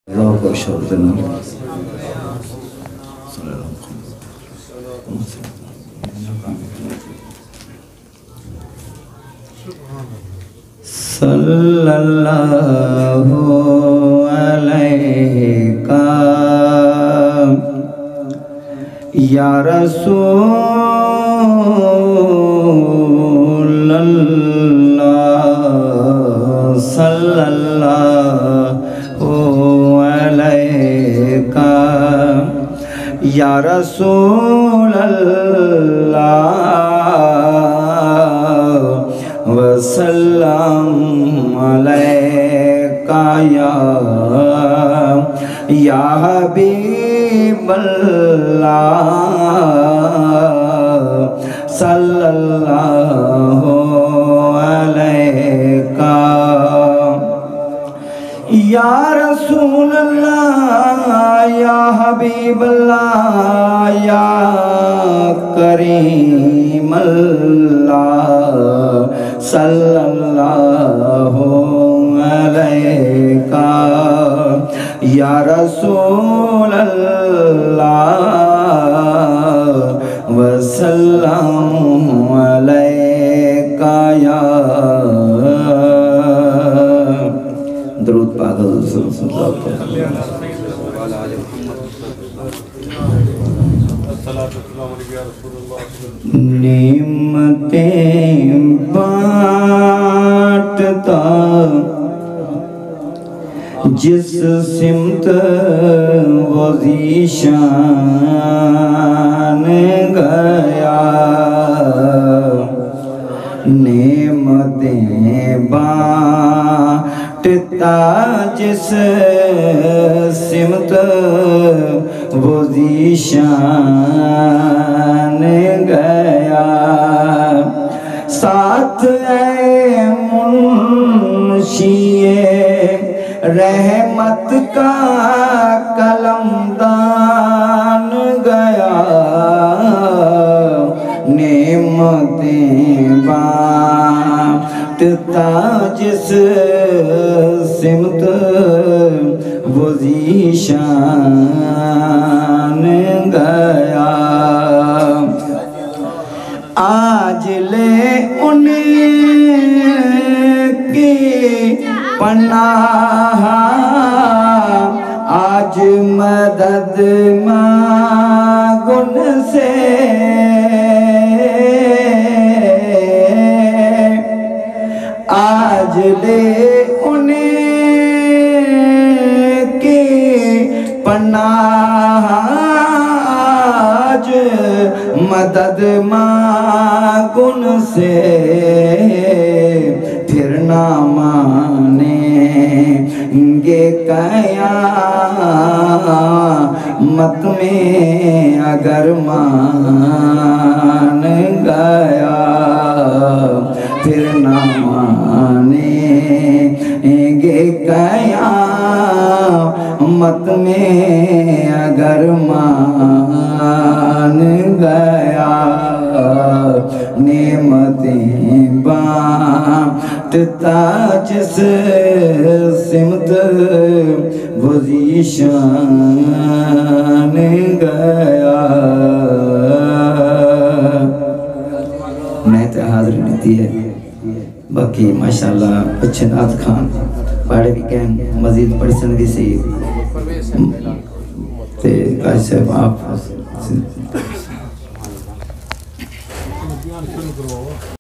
ذوق و شوق دلنا صلی اللہ علیہ یا رسول اللہ صلی اللہ علیہ یا رسول اللہ وسلم علیکہ یا حبیب اللہ صلی اللہ علیکہ یا رسول اللہ یا حبیب اللہ یا کریم اللہ صلی اللہ علیکہ یا رسول اللہ وسلم علیکہ یا درود پاک حضور صلی اللہ علیہ وسلم نعمتیں بانٹتا جس سمت وہ ذیشان گیا نعمتیں بانٹتا جس سمت وہ ذیشان گیا ساتھ اے منشی رحمت کا قلمدان گیا نعمتیں بانٹتا جس سمت وہ ذیشان گیا آج لے ان کی پناہ آج مدد مانگ ان سے آج لے ان کی پناہ آج مدد مانگ ان سے پھر نہ مانیں گے قیامت میں اگر مان گیا پھر نہ مانیں گے قیامت میں اگر مان گیا نعمتیں بانٹتا جس سمت وہ ذیشان گیا میں تو حاضر دیتی ہے باقی ماشاءاللہ اچھے نعت خان پاڑے بھی کہیں مزید پڑھ سنگی سے قاضی صاحب آپ